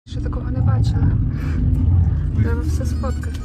Ще такого не бачила. Треба все сфоткати.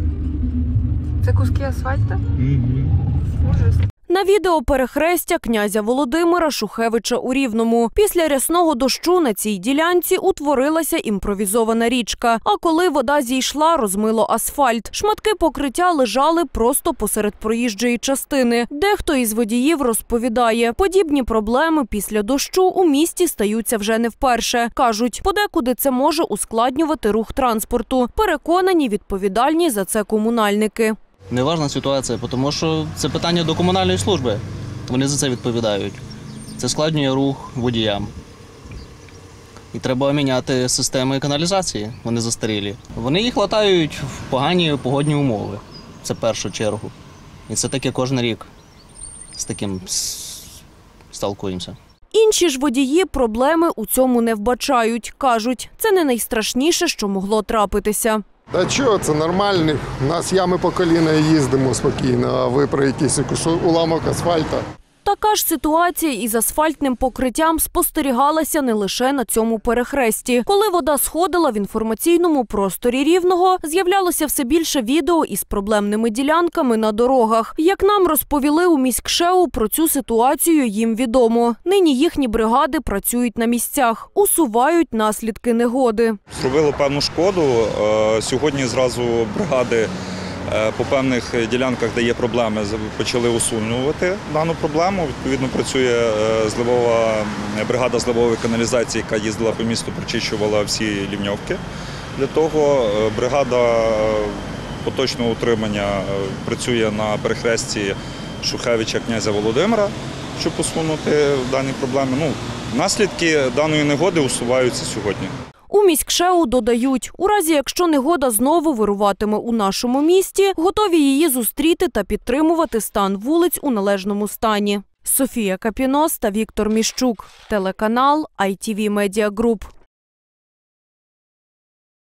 Це куски асфальту? Ужас. На відео перехрестя князя Володимира Шухевича у Рівному. Після рясного дощу на цій ділянці утворилася імпровізована річка. А коли вода зійшла, розмило асфальт. Шматки покриття лежали просто посеред проїжджої частини. Дехто із водіїв розповідає, подібні проблеми після дощу у місті стаються вже не вперше. Кажуть, подекуди це може ускладнювати рух транспорту. Переконані, відповідальні за це комунальники. Неважна ситуація, тому що це питання до комунальної служби. Вони за це відповідають. Це складнює рух водіям. І треба міняти системи каналізації, вони застарілі. Вони їх латають в погані погодні умови, це в першу чергу. І це таке кожен рік з таким сталкуємося. Інші ж водії проблеми у цьому не вбачають. Кажуть, це не найстрашніше, що могло трапитися. Та чого, це нормально. У нас ями по коліна і їздимо спокійно, а ви про якийсь уламок асфальту. Така ж ситуація із асфальтним покриттям спостерігалася не лише на цьому перехресті. Коли вода сходила в інформаційному просторі Рівного, з'являлося все більше відео із проблемними ділянками на дорогах. Як нам розповіли у міськшеу, про цю ситуацію їм відомо. Нині їхні бригади працюють на місцях, усувають наслідки негоди. Зробило певну шкоду. Сьогодні зразу бригади по певних ділянках, де є проблеми, почали усунувати дану проблему. Відповідно, працює бригада зливової каналізації, яка їздила по місту, прочищувала всі лівньовки. Для того бригада поточного утримання працює на перехресті Шухевича князя Володимира, щоб усунути дані проблеми. Наслідки даної негоди усуваються сьогодні. У міськшеу додають, у разі якщо негода знову вируватиме у нашому місті, готові її зустріти та підтримувати стан вулиць у належному стані. Софія Капінос та Віктор Міщук. Телеканал ITV Media Group.